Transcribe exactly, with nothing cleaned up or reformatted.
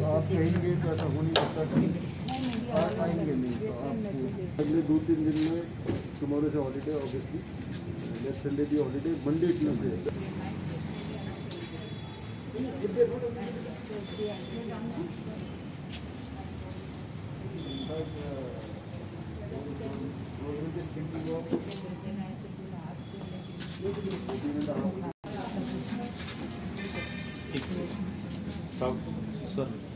आप कहेंगे तो ऐसा हो नहीं सकता कि आप आएंगे नहीं, तो आप अगले दो तीन दिन में टुमारो से हॉलीडे, ऑब्वियसली नेक्स्ट संडे भी हॉलीडे, मंडे ट्यूजडे सर